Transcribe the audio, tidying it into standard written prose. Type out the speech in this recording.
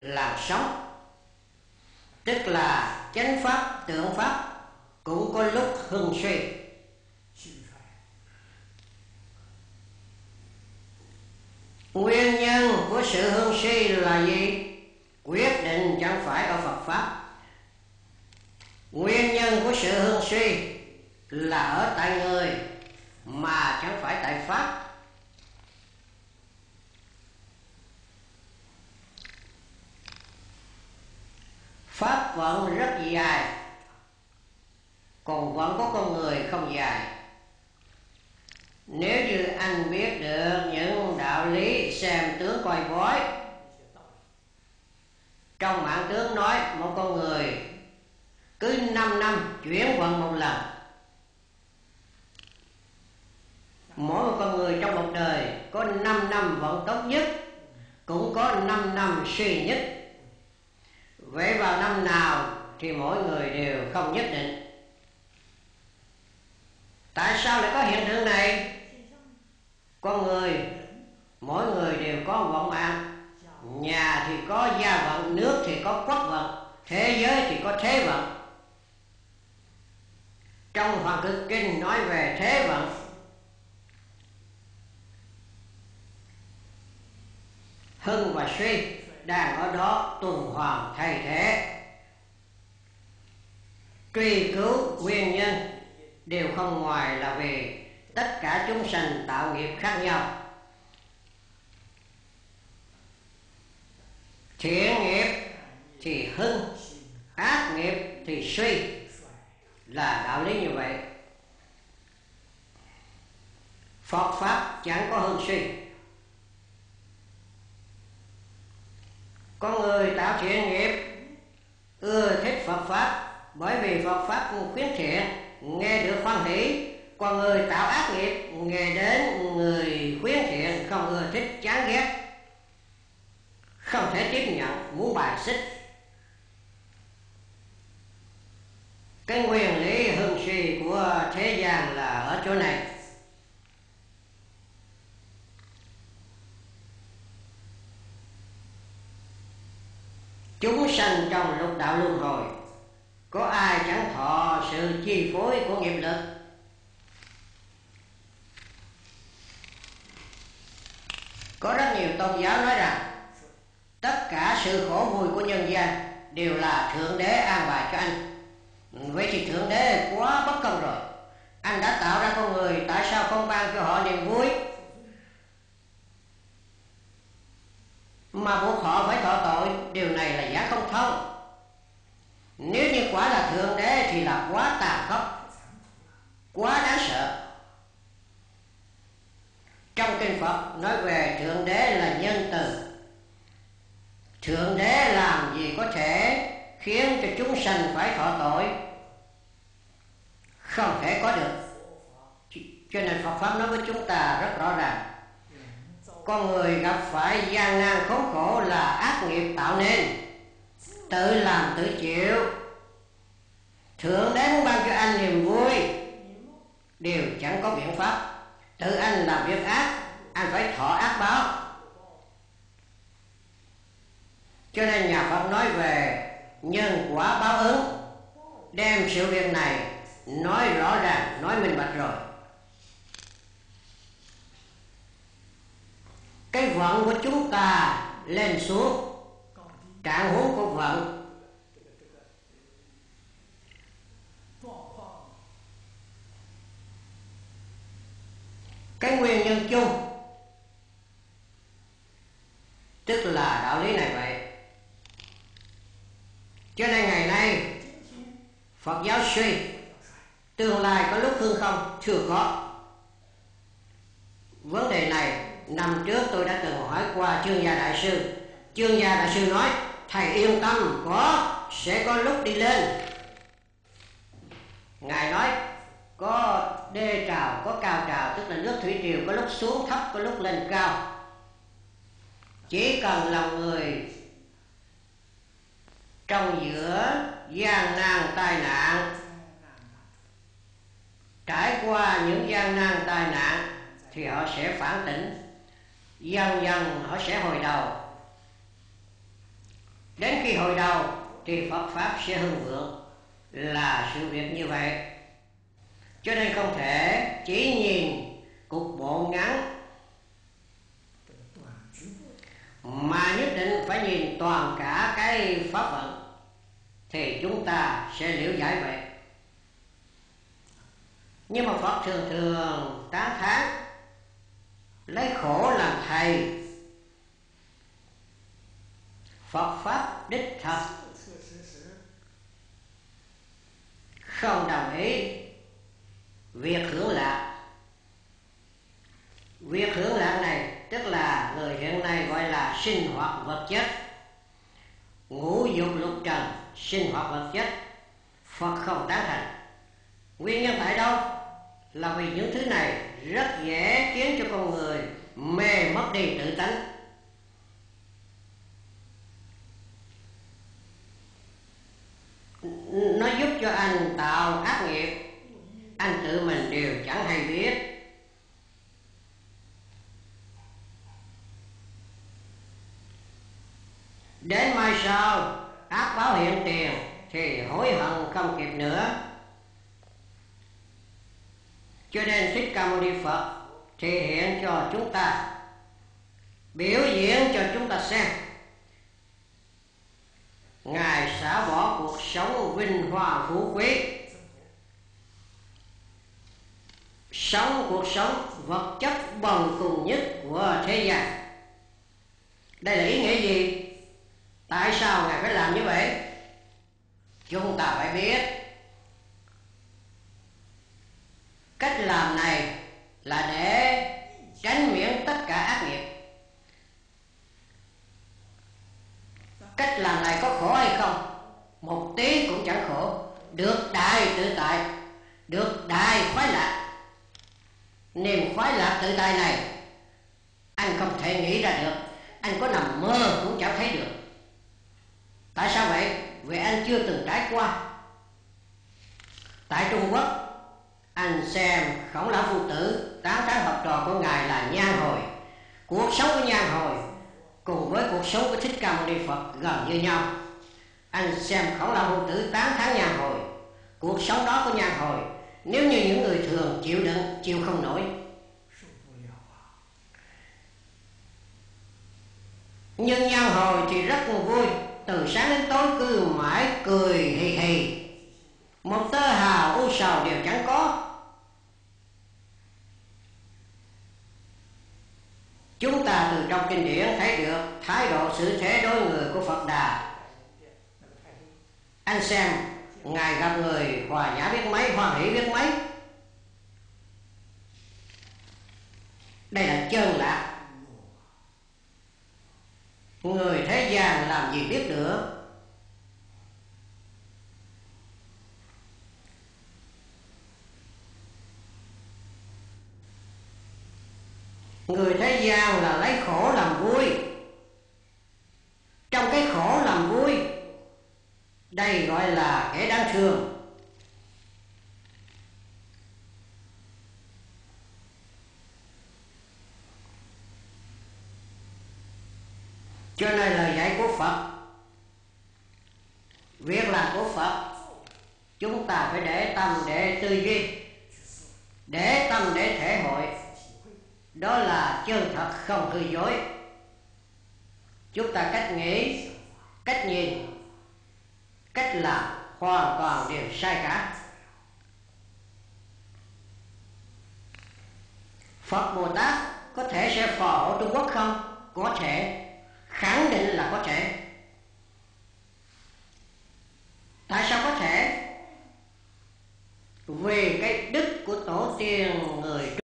làm sống, tức là chánh pháp, tượng pháp cũng có lúc hưng suy. Nguyên nhân của sự hưng suy là gì? Quyết định chẳng phải ở Phật pháp. Nguyên nhân của sự hưng suy là ở tại người mà chẳng phải tại pháp. Pháp vận rất dài, còn vận của con người không dài. Nếu như anh biết được những đạo lý xem tướng coi bói, trong mạng tướng nói một con người cứ 5 năm chuyển vận một lần. Mỗi một con người trong một đời có 5 năm vận tốt nhất, cũng có 5 năm suy nhất. Vậy vào năm nào thì mỗi người đều không nhất định. Tại sao lại có hiện tượng này? Con người, mỗi người đều có vận mạng. Nhà thì có gia vận, nước thì có quốc vận, thế giới thì có thế vận. Trong Hoàng Cực Kinh nói về thế vận. Hưng và suy đang ở đó tuần hoàn thay thế. Truy cứu nguyên nhân đều không ngoài là vì tất cả chúng sanh tạo nghiệp khác nhau. Thiện nghiệp thì hưng, ác nghiệp thì suy, là đạo lý như vậy. Phật pháp chẳng có hưng suy. Con người tạo thiện nghiệp ưa thích Phật pháp, bởi vì Phật pháp khuyến thiện, nghe được hoan hỷ. Còn người tạo ác nghiệp, nghe đến người khuyến thiện không ưa thích, chán ghét, không thể tiếp nhận, muốn bài xích. Cái nguyên lý hưng suy của thế gian là ở chỗ này. Chúng sanh trong lục đạo luân hồi, có ai chẳng thọ sự chi phối của nghiệp lực? Có rất nhiều tôn giáo nói rằng tất cả sự khổ vui của nhân gian đều là Thượng Đế an bài cho anh. Vậy thì Thượng Đế quá bất công rồi. Anh đã tạo ra con người, tại sao không ban cho họ niềm vui mà buộc họ phải thọ tội? Điều này là giả không thông. Nếu như quả là Thượng Đế thì là quá tàn khốc, quá đáng sợ. Trong kinh Phật nói về Thượng Đế là nhân từ. Thượng Đế làm gì có thể khiến cho chúng sanh phải thọ tội? Không thể có được. Cho nên Phật pháp nói với chúng ta rất rõ ràng, con người gặp phải gian nan khốn khổ là ác nghiệp tạo nên, tự làm tự chịu. Thượng Đế muốn ban cho anh niềm vui, đều chẳng có biện pháp. Tự anh làm việc ác, anh phải thọ ác báo. Cho nên nhà Phật nói về nhân quả báo ứng, đem sự việc này nói rõ ràng, nói minh bạch rồi. Cái vận của chúng ta lên xuống, trạng huống của vận cái nguyên nhân chung, tức là đạo lý này vậy. Cho nên ngày nay Phật giáo suy, tương lai có lúc hưng không? Chưa có. Vấn đề này năm trước tôi đã từng hỏi qua Chương Gia Đại Sư. Chương Gia Đại Sư nói thầy yên tâm, sẽ có lúc đi lên. Ngài nói có đê trào, có cao trào, tức là nước thủy triều có lúc xuống thấp, có lúc lên cao. Chỉ cần lòng người trong giữa gian nan tai nạn, trải qua những gian nan tai nạn thì họ sẽ phản tỉnh, dần dần họ sẽ hồi đầu. Đến khi hồi đầu thì Phật Pháp sẽ hưng vượng, là sự việc như vậy. Cho nên không thể chỉ nhìn cục bộ ngắn, mà nhất định phải nhìn toàn cả cái pháp vận, thì chúng ta sẽ liễu giải vậy. Nhưng mà Phật thường thường tán thán lấy khổ làm thầy. Phật Pháp đích thật không đồng ý việc hưởng lạc. Việc hưởng lạc này tức là người hiện nay gọi là sinh hoạt vật chất, ngũ dục lục trần, sinh hoạt vật chất. Phật không tán thành. Nguyên nhân tại đâu? Là vì những thứ này rất dễ khiến cho con người mê mất đi tự tánh. Nó giúp cho anh tạo ác nghiệp, anh tự mình đều chẳng hay biết. Đến mai sau ác báo hiện tiền thì hối hận không kịp nữa. Cho nên Thích Ca Mâu Ni Phật thể hiện cho chúng ta, biểu diễn cho chúng ta xem. Ngài xả bỏ cuộc sống vinh hoa phú quý, sống cuộc sống vật chất bần cùng nhất của thế gian. Đây là ý nghĩa gì? Tại sao Ngài phải làm như vậy? Chúng ta phải biết cách làm này là để tránh miễn tất cả ác nghiệp. Cách làm này có khổ hay không? Một tí cũng chẳng khổ. Được đại tự tại, được đại khoái lạc. Niềm khoái lạc tự tại này anh không thể nghĩ ra được, anh có nằm mơ cũng chẳng thấy được. Tại sao vậy? Vì anh chưa từng trải qua. Tại Trung Quốc, anh xem Khổng Lão Phu Tử tán thán học trò của Ngài là Nhan Hồi. Cuộc sống của Nhan Hồi cùng với cuộc sống của Thích Ca Mâu Ni Phật gần như nhau. Anh xem Khổng Lão Phu Tử tán thán Nhan Hồi. Cuộc sống đó của Nhan Hồi, nếu như những người thường chịu đựng, chịu không nổi. Nhưng Nhan Hồi thì rất vui, từ sáng đến tối cứ mãi cười hì hì, một tơ hào u sầu đều chẳng có. Chúng ta từ trong kinh điển thấy được thái độ xử thế đối người của Phật Đà. Anh xem, Ngài gặp người hòa nhã biết mấy, hoan hỷ biết mấy. Đây là chân lạc. Người thế gian làm gì biết được. Người thế gian là lấy khổ làm vui. Trong cái khổ làm vui, đây gọi là kẻ đáng thương. Cho nên lời dạy của Phật, việc làm của Phật, chúng ta phải để tâm để tư duy, để tâm để thể hội. Đó là chân thật không hư dối. Chúng ta cách nghĩ, cách nhìn, cách làm hoàn toàn đều sai cả. Phật Bồ Tát có thể sẽ phò hộ Trung Quốc không? Có thể, khẳng định là có thể. Tại sao có thể? Vì cái đức của tổ tiên người